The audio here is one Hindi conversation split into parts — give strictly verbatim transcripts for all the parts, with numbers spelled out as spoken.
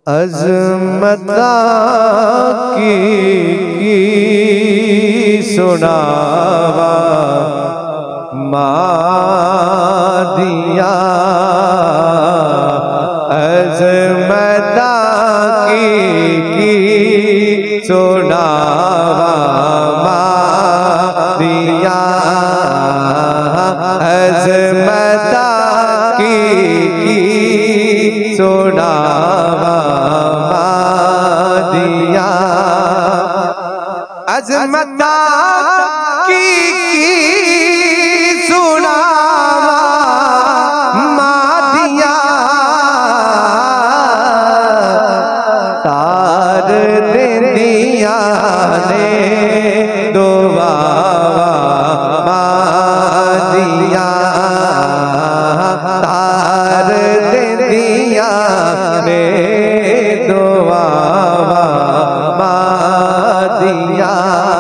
अज़मता की, की सुनावा मादिया, अज़मता की, की सुनावा मादिया, अज़मता की, की सुनावा मादिया, अज़मता की, की सुनावा मादिया, तार दिया ने दुआ मादिया, तार दिया ने दुआ मादिया,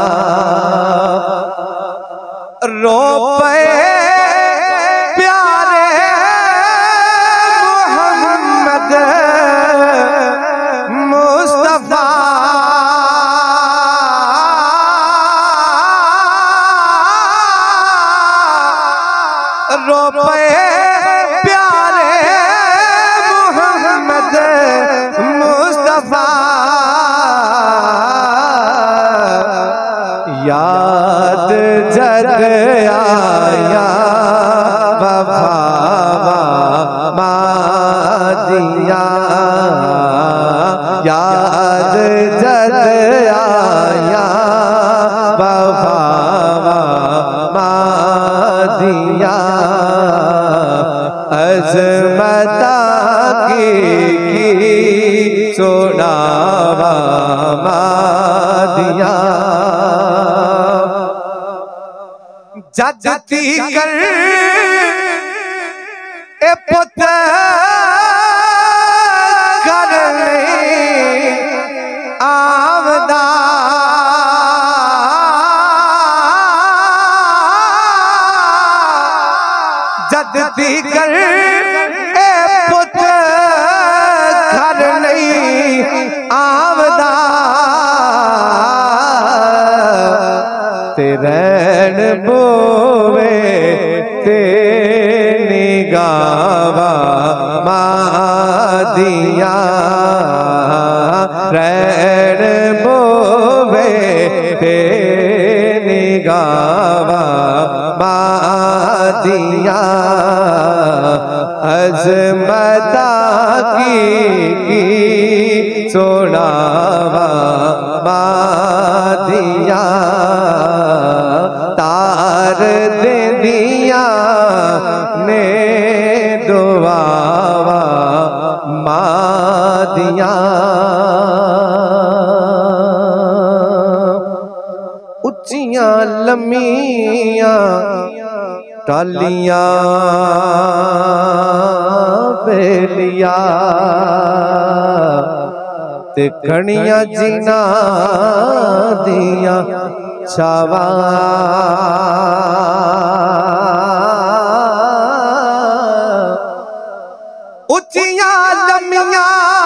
रो पे प्यारे मोहम्मद मुस्तफा, रो पे प्यारे मोहम्मद मुस्तफा, याद जग आया वफा मादिया, याद जग आया वफा मादिया, अज़मता की, की सुनावा मादिया, जजती कर ए पुत घर आवदा, जजती कर ए पुत घर नहीं आवदा, ते रैन बोवे ते निगावा मादिया, रैन बोवे ते निगावा मादिया, अज़मता की, की सुनावा मादिया, तार दिया ने दुआ मादिया, उच्चियां लम्मियां टालियां बेलिया, ते घणियां जिना दिया छावा, उच्चियां लम्मियां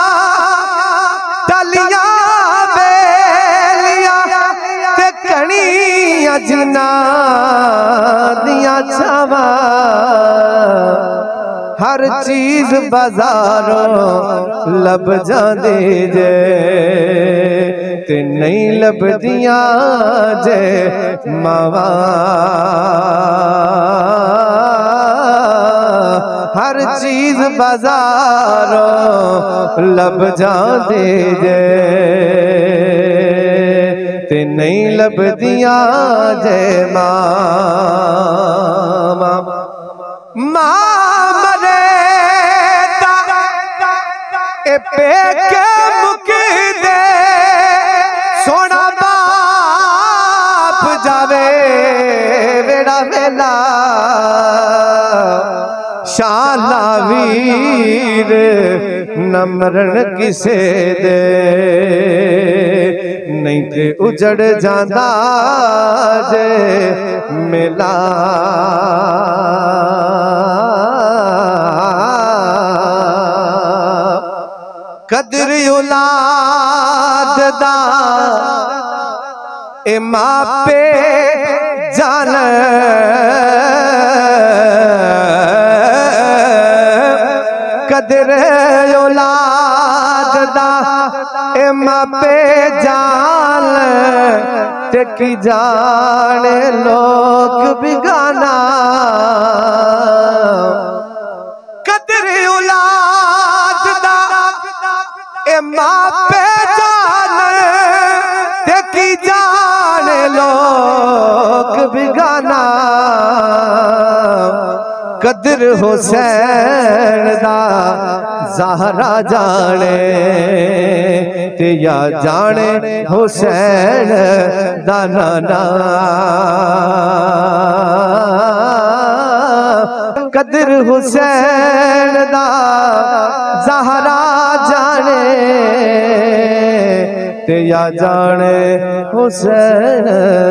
टालियां बेलिया, ते घणियां जिना दिया छावा, हर चीज बाजारों लब जांदी जे, ते नहीं लभदियां जे मावा, हर चीज बाजारों लब जांदी जे, ते नहीं लभदियां जे मावा, मां मरे ए पेके मुकी दे, सोना बाप जावे वेड़ा वेला, शाला वीर न मरण किसे दे, नहीं ते उजड़ जांदा जे मेला, कदर औलाद दा ए मापे जान कदर औलाद दा ए मापे जान ते की जाने लोग बिगाना कदर औलाद दा ए मापे जान ते की जाने लोग बिगाना कदर हुसैन दा ज़हरा जाने ते या जाने हुसैन दा नाना कदर हुसैन दा ज़हरा जाने ते या जाने हुसैन